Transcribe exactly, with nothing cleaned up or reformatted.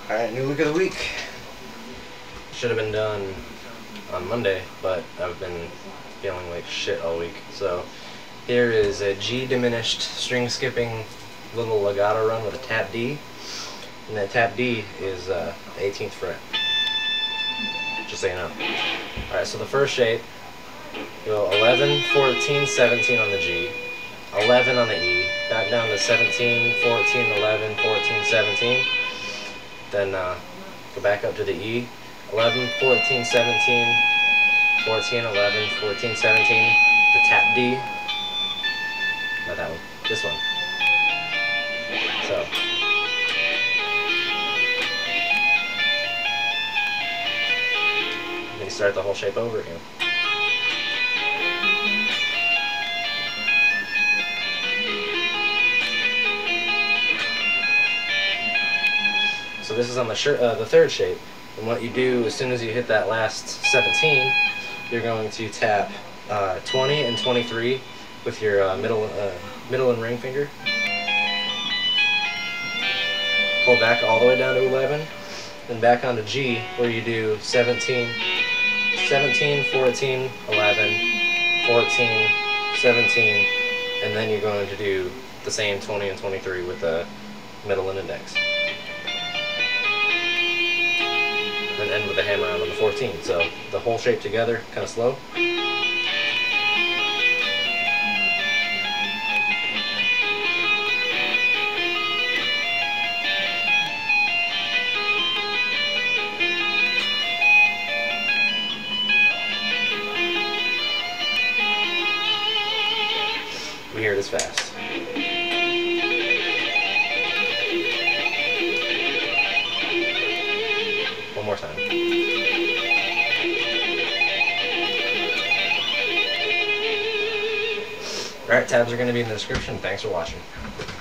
Alright, new look of the week. Should have been done on Monday, but I've been feeling like shit all week. So here is a G diminished string skipping little legato run with a tap D. And that tap D is uh, the eighteenth fret. Just so you know. Alright, so the first shape, go eleven, fourteen, seventeen on the G, eleven on the E, back down to seventeen, fourteen, eleven, fourteen, seventeen. Then uh, go back up to the E, eleven, fourteen, seventeen, fourteen, eleven, fourteen, seventeen, the tap D, not that one, this one. So, then you start the whole shape over again. So this is on the shirt, uh, the third shape, and what you do as soon as you hit that last seventeen, you're going to tap uh, twenty and twenty-three with your uh, middle, uh, middle and ring finger. Pull back all the way down to eleven, then back onto G, where you do seventeen, seventeen, fourteen, eleven, fourteen, seventeen, and then you're going to do the same twenty and twenty-three with the middle and index. And end with a hammer on the fourteen. So the whole shape together, kind of slow. We hear it as fast. One more time. Alright, tabs are going to be in the description. Thanks for watching.